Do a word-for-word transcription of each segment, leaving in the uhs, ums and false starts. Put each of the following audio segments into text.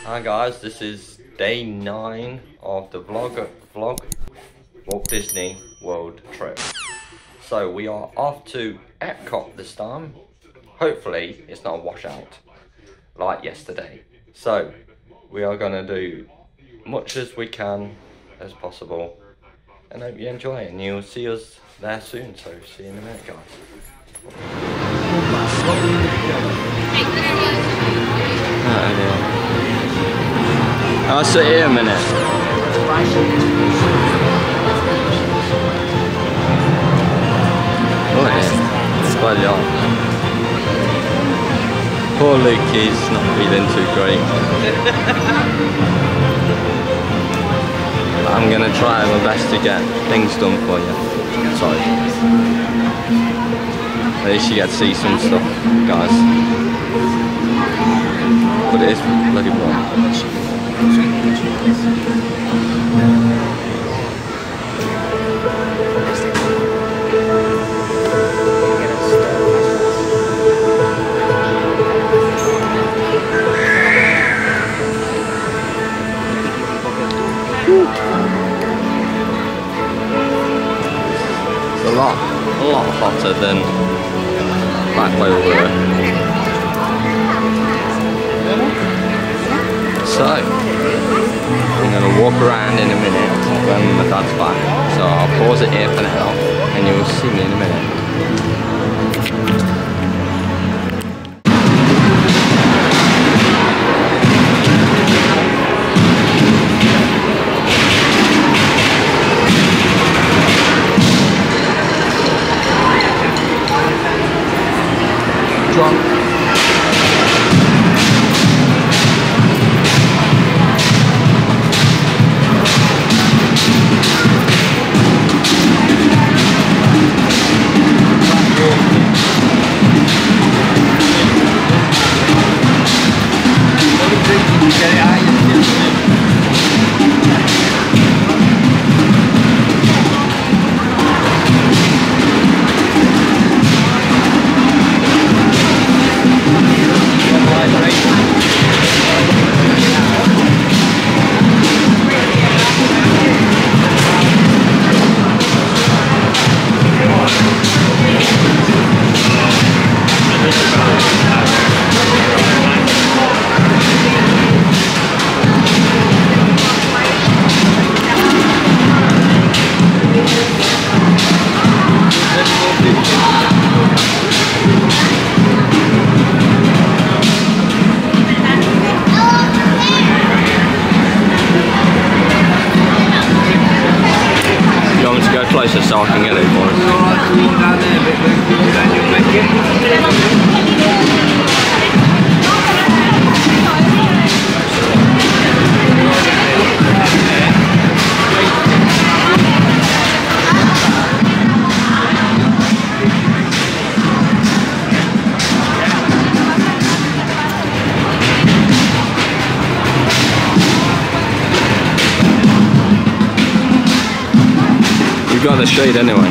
Hi guys, this is day nine of the vlog vlog Walt Disney World trip. So we are off to Epcot this time. Hopefully it's not a washout like yesterday. So we are gonna do much as we can as possible, and hope you enjoy it. And you'll see us there soon. So see you in a minute, guys. Oh, I'll sit here a minute. Oh yeah, it's quite long. Poor Luke, he's not feeling too great. I'm gonna try my best to get things done for you. Sorry. At least you get to see some stuff, guys. But it is bloody warm. It's a lot, a lot hotter than back where we were. So, I'm going to walk around in a minute when my dad's back. So I'll pause it here for now and you'll see me in a minute. Drunk. Closer so I can get it for us. We've got the shade anyway.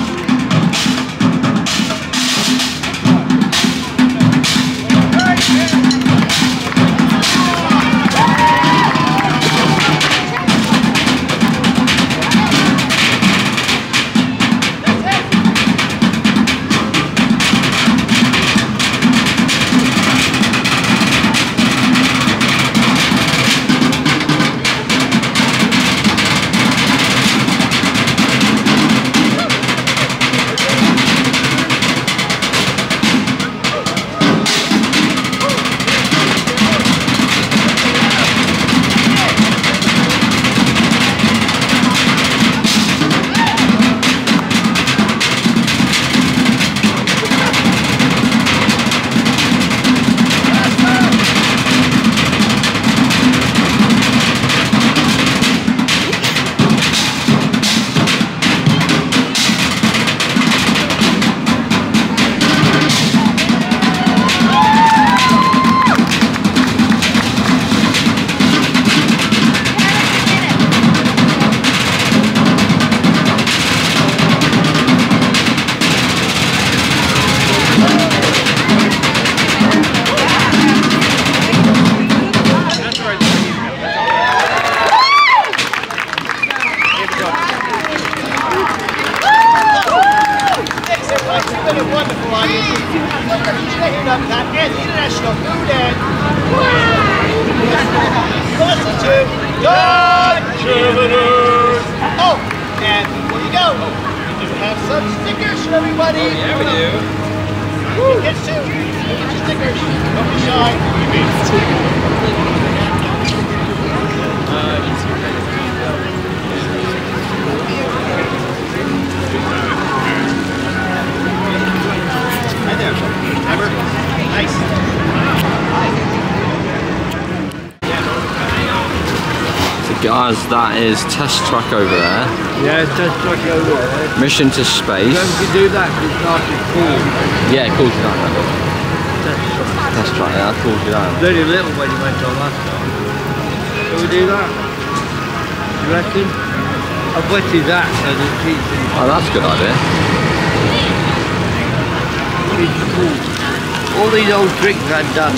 Yeah. wonderful audience. Stay here, Epcot, and the International Food and listen to Contributors. Oh, and before you go, we do have some stickers for everybody. Oh, yeah, we do. Woo. Get two. Get your stickers. Don't be shy. Hi there. Remember? Nice. So guys, that is test track over there. Yeah, test track over there. Mission to space. Don't you do that? It's not cool. Yeah, cool to that. Test track. Test track, yeah, cool to that. Very little when you went on last time. Can we do that? You reckon? I'll bet you that so the cheats in. Oh, that's a good idea. It's cool. All these old tricks I've done.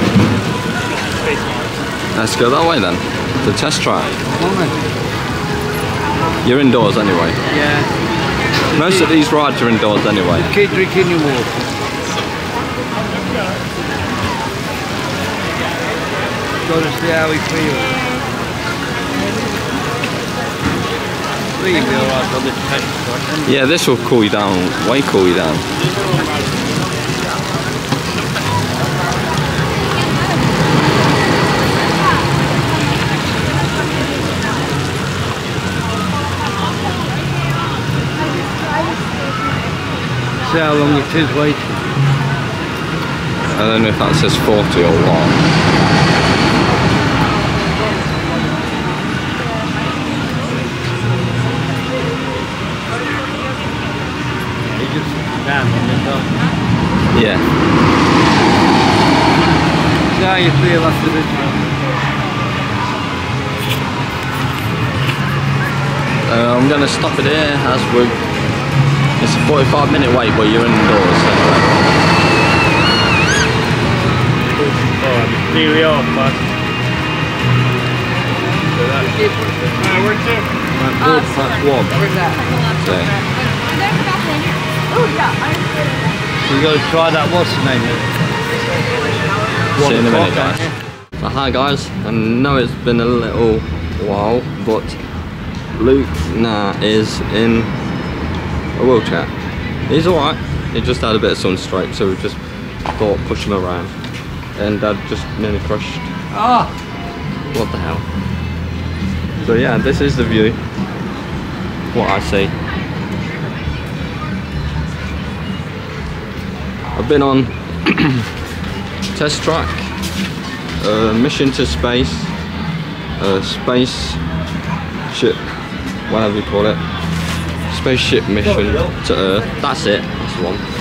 Let's go that way then. The test track. Come on. You're indoors anyway. Yeah. Most of these rides are indoors anyway. Keep drinking your water. Got to see how he feels. I think he'll be alright on this test track. Yeah, this will cool you down, way cool you down. See how long it is waiting. I don't know if that says forty or what. You just down on the top. Yeah. See how you feel after this one. Uh, I'm going to stop it here as we're... It's a forty-five minute wait, but you're indoors anyway. Here we are, bud. Uh, where's it? Good, that's one. Where's that? So, Oh yeah, You got to try that, what's the name? see you in a One minute, o'clock, guys. So, hi guys, I know it's been a little while, but Luke now is in a wheelchair. He's alright, he just had a bit of sunstroke, so we just thought push him around. And Dad just nearly crushed. Ah! What the hell? So yeah, this is the view. What I see. I've been on test track, uh, mission to space, uh, space ship, whatever you call it, spaceship mission to Earth. That's it. That's the one.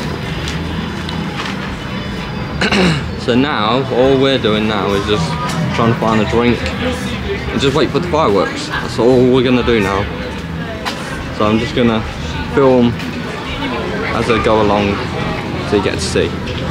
So now, all we're doing now is just trying to find a drink and just wait for the fireworks. That's all we're gonna do now. So I'm just gonna film as I go along so you get to see.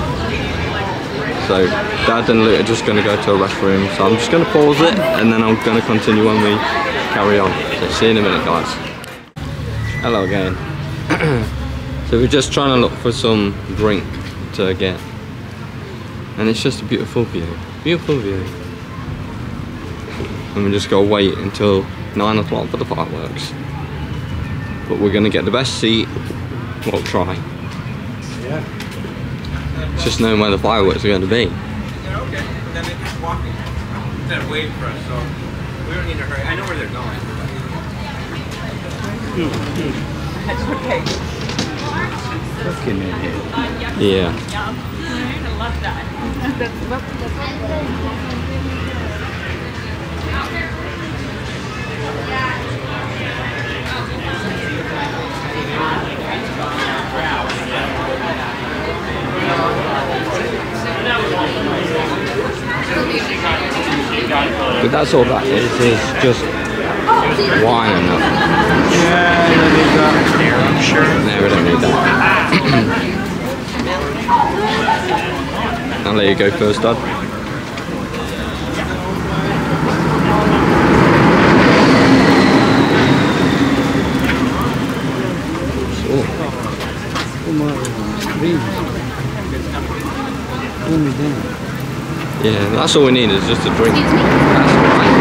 So Dad and Luke are just gonna go to a restroom. So I'm just gonna pause it and then I'm gonna continue when we carry on. So see you in a minute, guys. Hello again. So we're just trying to look for some drink to get. And it's just a beautiful view, beautiful view. And we just gotta wait until nine o'clock for the fireworks. But we're gonna get the best seat. We'll try. Yeah. It's just knowing where the fireworks are going to be. Yeah, okay. Then they're just walking. Instead of waiting for us, so we don't need to hurry. I know where they're going. That's okay. Looking in here. Yeah. I love that. That's what But that's all that is, is just wine and that. Yeah, you don't need that. There, I'm sure. No, we don't need that. I'll let you go first, Dad. Oh. dreams. Cool me down. Yeah, that's all we need is just a drink. Excuse me? That's fine.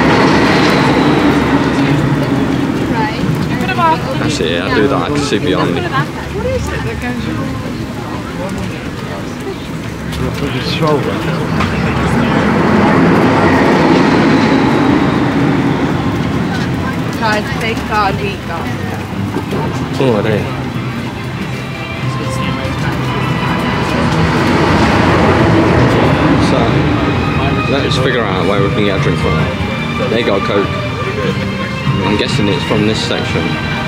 Right. That's it, yeah, I do that, I can see beyond me. What is it that goes wrong? Look at the shoulder. Guys, they card week off. Oh, I do. So, let's figure out where we can get a drink from. They got a Coke. I'm guessing it's from this section.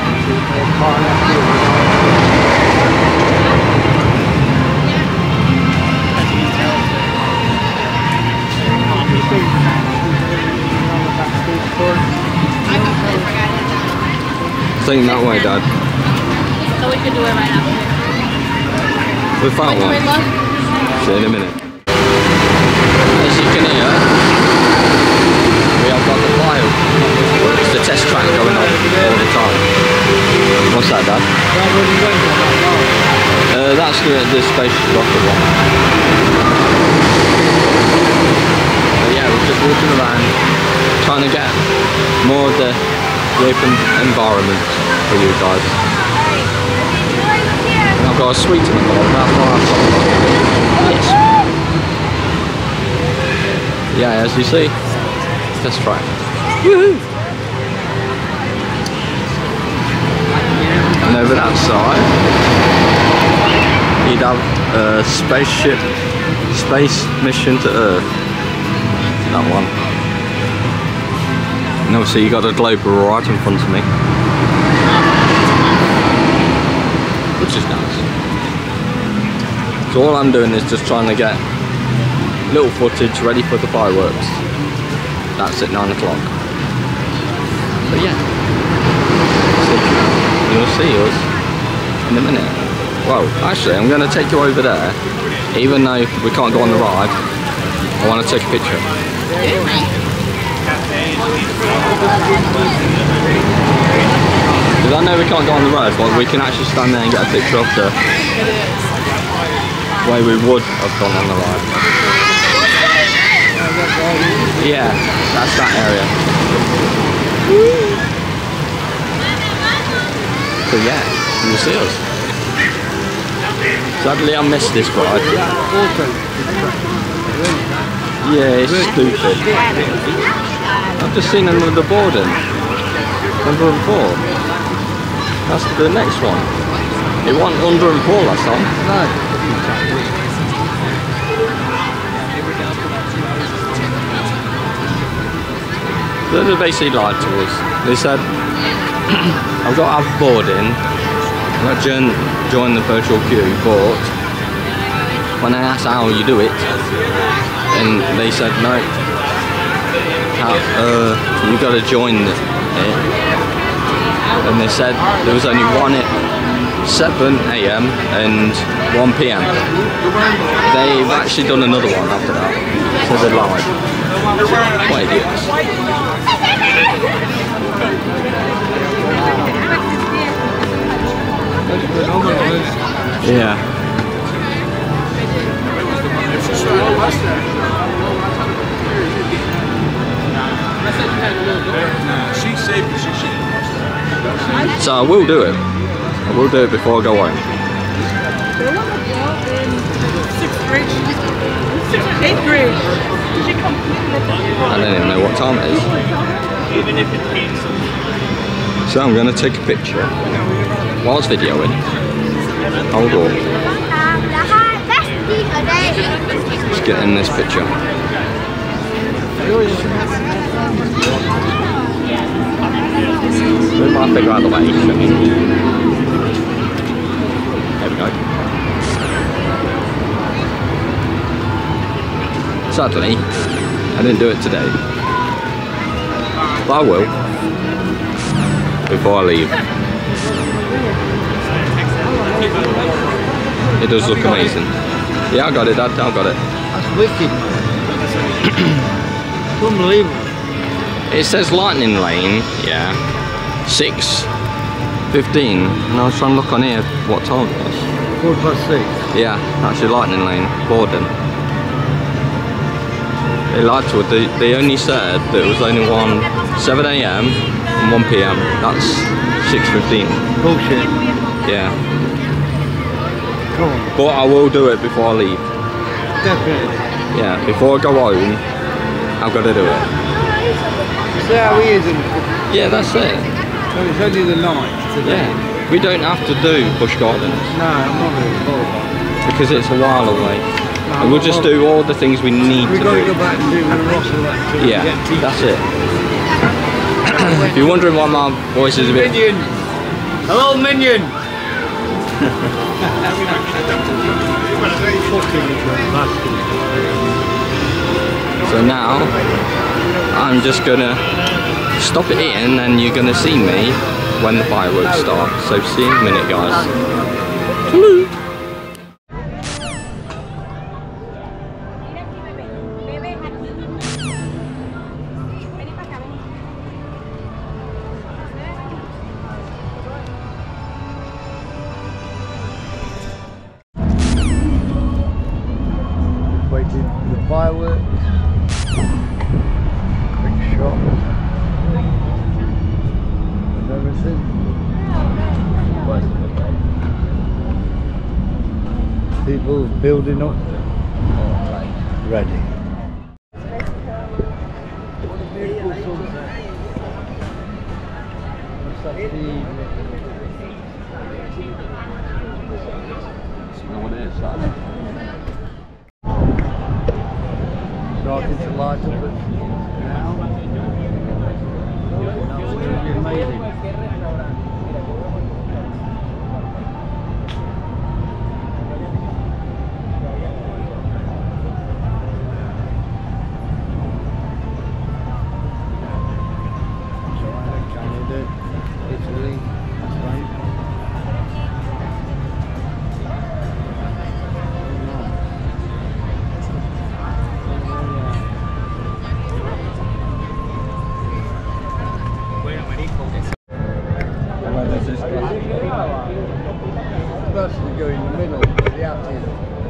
I think that way, Dad. So we could do it right after. We found one. See you in a minute. As you can hear, we have got the file. It's the test track going on all the time. What's that, Dad? Uh, that's the, the space rocket one. But yeah, we're just walking around, trying to get more of the, the open environment for you guys. And I've got a sweet in the bottom, that's why I've got yes. Yeah, as you see, test track. Woohoo! And over that side, you'd have a spaceship, space mission to Earth. That one. And obviously you got a globe right in front of me, which is nice. So all I'm doing is just trying to get little footage ready for the fireworks. That's at nine o'clock. But yeah, so you'll see us in a minute. Well, actually, I'm going to take you over there. Even though we can't go on the ride, I want to take a picture. Because I know we can't go on the road, but we can actually stand there and get a picture of the way we would have gone on the ride. Yeah, that's that area. So yeah, you'll see us. Sadly, I missed this ride. Yeah, it's stupid. I've just seen another boarding. Under and four. That's the next one. It wasn't under and four last time. No. So they basically lied to us. They said, I've got to have boarding, I've got to join, join the virtual queue, but when I asked how you do it, and they said, no, how, uh, you got to join it. And they said there was only one at seven A M and one P M They've actually done another one after that, so they're live. What idiots. Yeah. So I will do it. I will do it before I go home. Sixth grade. Eighth grade. I don't even know what time it is. So I'm going to take a picture whilst videoing. Hold on. Let's get in this picture. We might figure out the way. There we go. Sadly, I didn't do it today, but I will before I leave. It does look amazing. Yeah, I got it, Dad. I got it. That's wicked. Unbelievable. It says lightning lane, yeah, six fifteen, and I was trying to look on here what time it was. Quarter past six. Yeah, that's your lightning lane, Borden. They lied to it. They, they only said that it was only one seven A M and one P M. That's six fifteen. Bullshit. Yeah. Come on. But I will do it before I leave. Definitely. Yeah, before I go home, I've got to do it. See how he is in the Yeah, that's it. So it's only the night today. Yeah. We don't have to do Busch Gardens No, I'm not really bothered. because it's a while away. No, And we'll just do all the things we need We've to got to do. go back and do the Russell that Yeah, that's it. If you're wondering why my voice is a bit... Minion! Hello, Minion! So now, I'm just gonna stop it in and you're gonna see me when the fireworks start. So see you in a minute, guys. Hello. Waiting for the fireworks. Big shot. And everything. People building up. Ready. What a beautiful sunset. What's that evening? What it is, that? Starting to light up now. Absolutely amazing. China, Canada, Italy, Spain. Supposed to go in the middle, but the out is.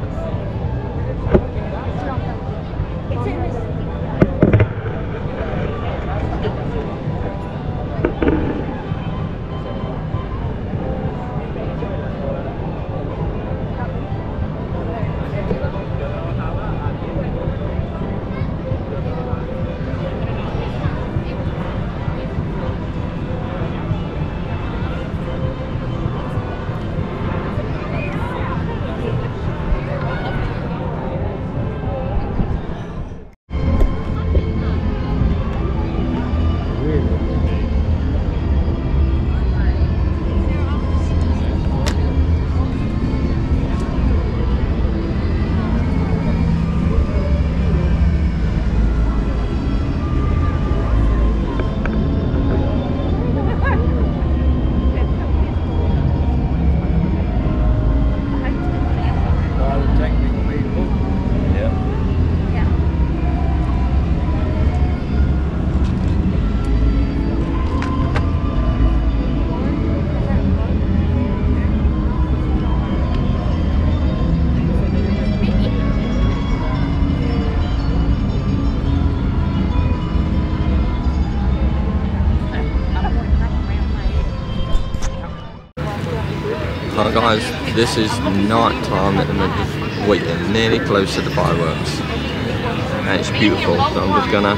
Alright guys, this is night time at the moment, just waiting, nearly close to the fireworks. And it's beautiful, so I'm just gonna...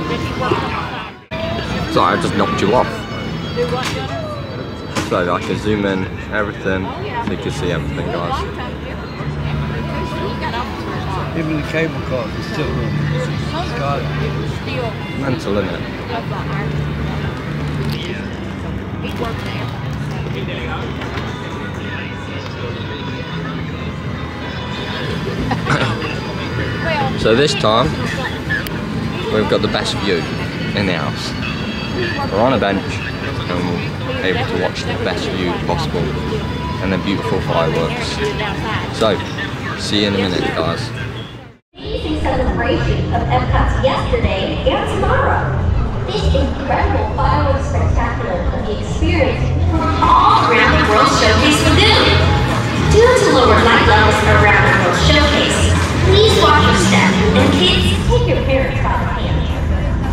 Sorry, I just knocked you off. So I can zoom in everything, so you can see everything, guys. Even the cable cars are still running. Mental, isn't it? So this time, we've got the best view in the house. We're on a bench and we're able to watch the best view possible and the beautiful fireworks. So, see you in a minute, guys. Amazing celebration of Epcot's yesterday and tomorrow. This incredible fireworks spectacular can be experienced from all around the World Showcase Lagoon. Due to low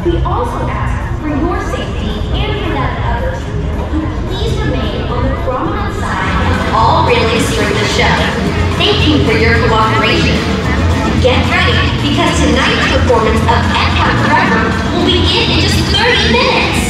We also ask for your safety and for that of others. You please remain on the promenade side of all railings during the show. Thank you for your cooperation. Get ready, because tonight's performance of Epcot Forever will begin in just thirty minutes.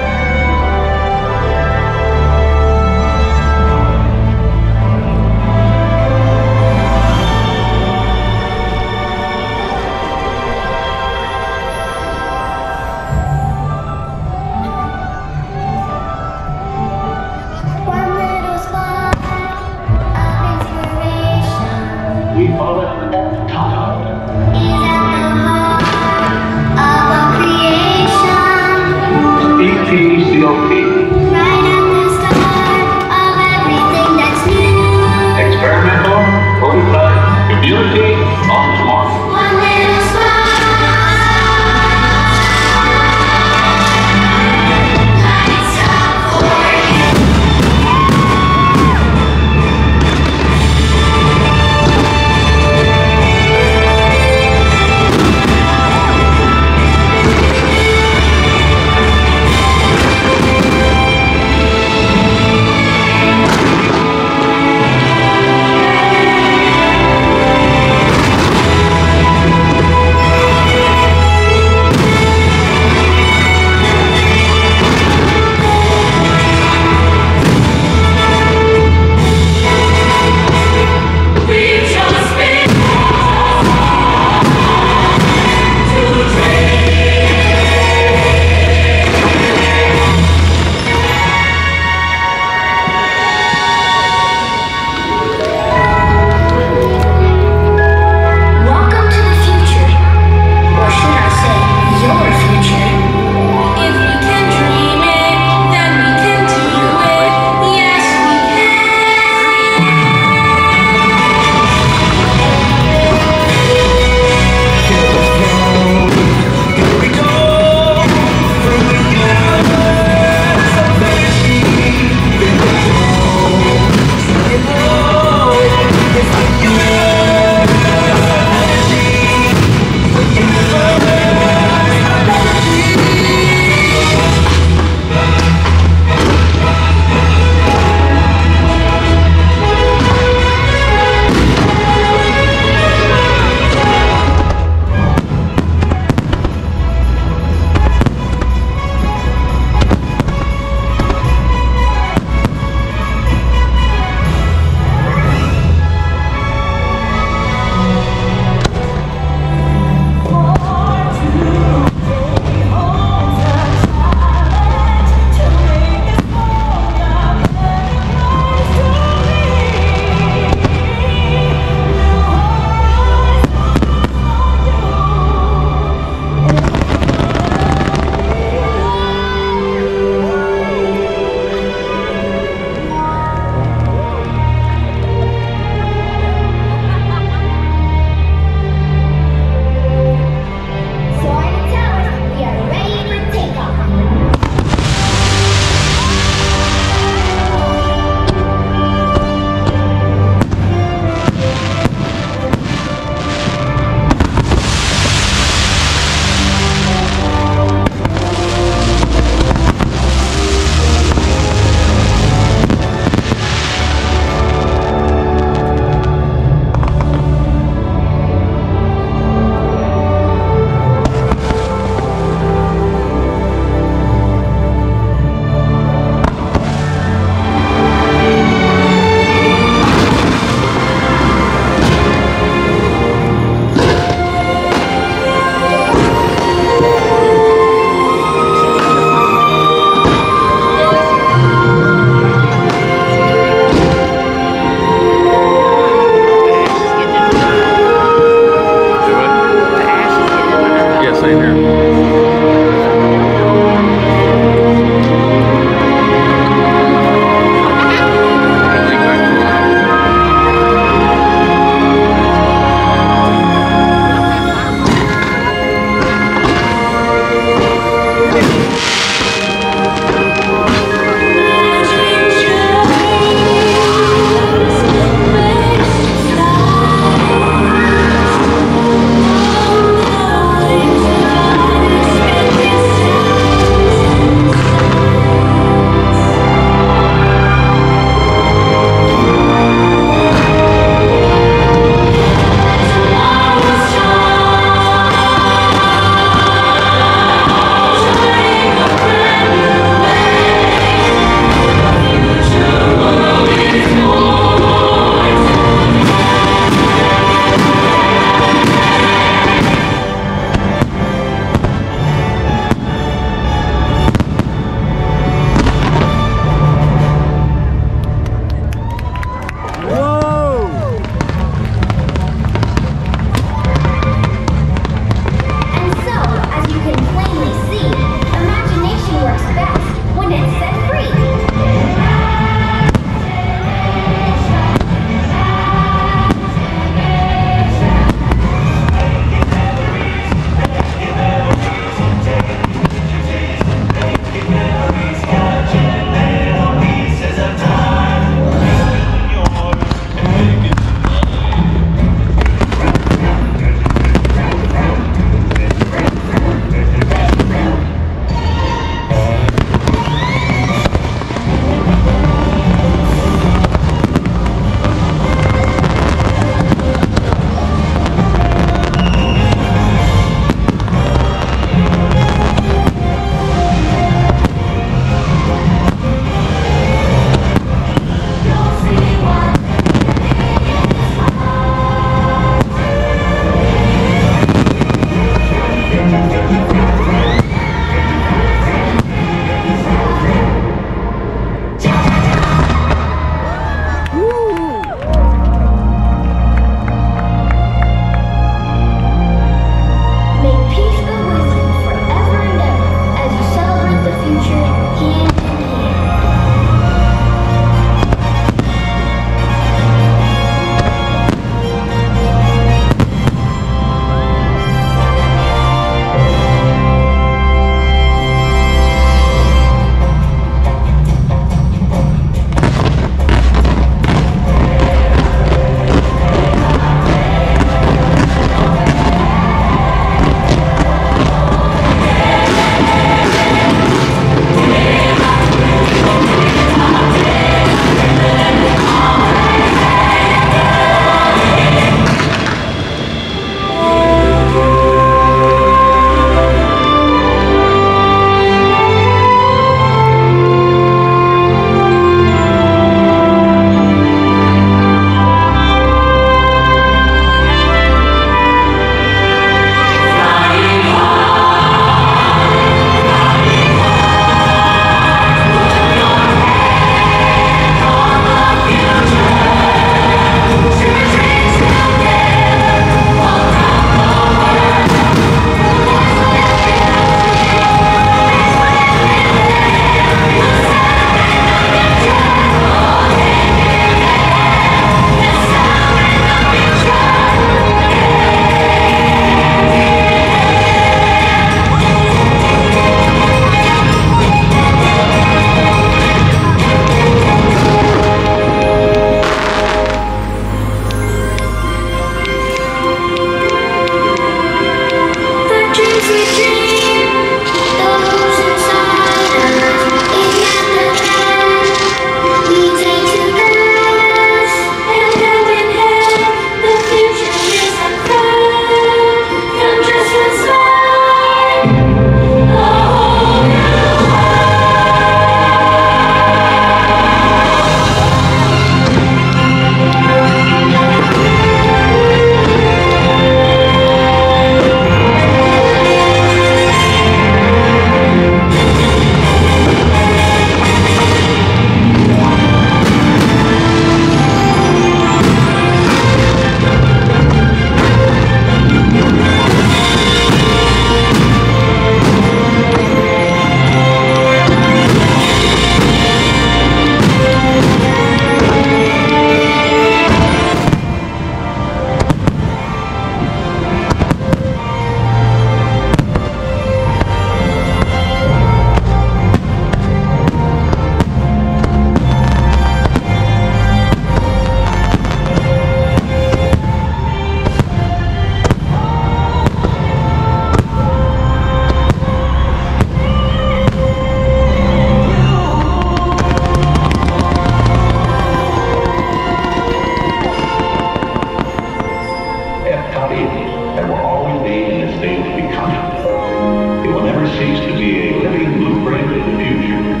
seems to be a living blueprint of the future.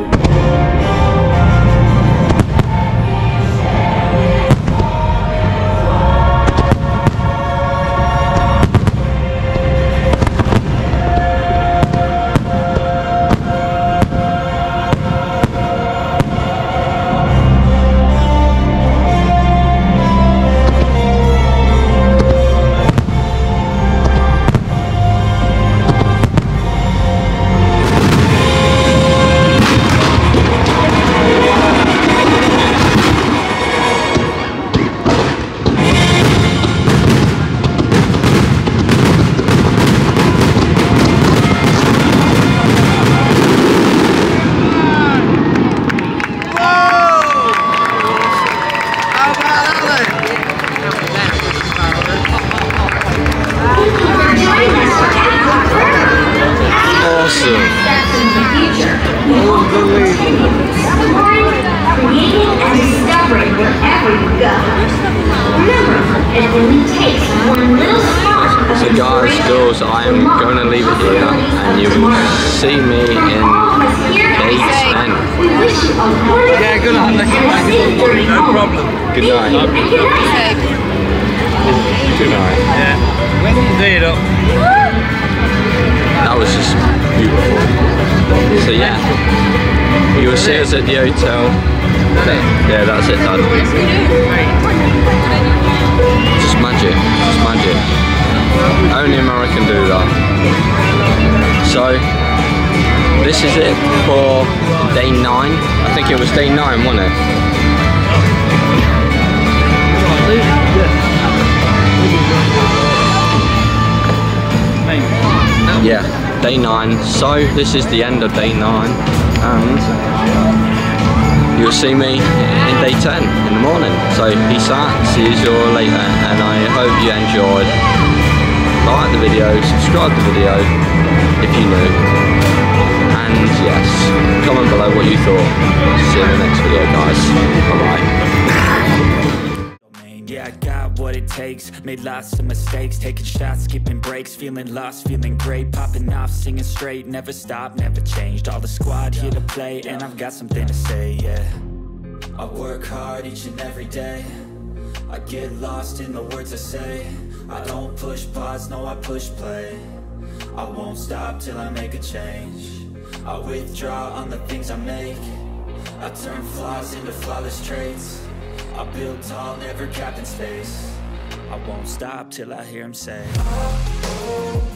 So guys, girls, I am going to leave it here and you will see me in day ten. Yeah, good night. No problem. Good night. Good night. Yeah. See it up. That was just beautiful. So yeah, you will see us at the hotel. Yeah, that's it, Dad. Just magic, just magic. Only America can do that. So, this is it for day nine. I think it was day nine, wasn't it? Yeah, day nine. So, this is the end of day nine. And you'll see me in day ten in the morning. So peace out, see you all later, and I hope you enjoyed. Like the video, subscribe to the video if you're new, and yes, comment below what you thought. See you in the next video, guys. Bye bye. Yeah, I got what it takes, made lots of mistakes, taking shots, skipping breaks, feeling lost, feeling great, popping off, singing straight, never stopped, never changed, all the squad here to play, and I've got something to say, yeah. I work hard each and every day, I get lost in the words I say, I don't push pause, no I push play, I won't stop till I make a change, I withdraw on the things I make, I turn flaws into flawless traits, I build tall, never capped in space, I won't stop till I hear him say, oh, oh.